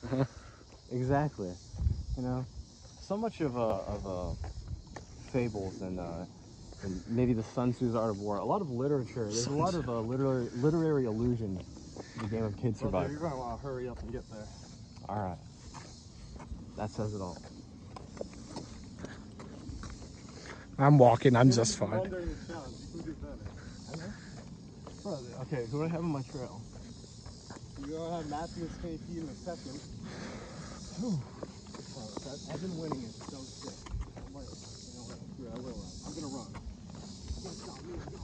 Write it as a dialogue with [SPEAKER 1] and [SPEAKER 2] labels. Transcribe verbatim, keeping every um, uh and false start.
[SPEAKER 1] Exactly. You know, so much of uh, of uh, fables and uh, and maybe the Sun Tzu's Art of War. A lot of literature. There's a lot of uh, literary literary allusions to the game of Kid Survive.
[SPEAKER 2] Brother, you're gonna want to hurry up and get there.
[SPEAKER 1] All right. That says it all.
[SPEAKER 3] I'm walking. I'm just fine.
[SPEAKER 2] Run during the challenge. You can do better. I know. Brother, okay, who do I have on my trail? You're gonna have Matthew and Skinny Pete in a second. Whew. Oh, I've been winning it. Don't stick. I'm like, you know what? Screw it, I will run. I'm gonna run. You can't stop me.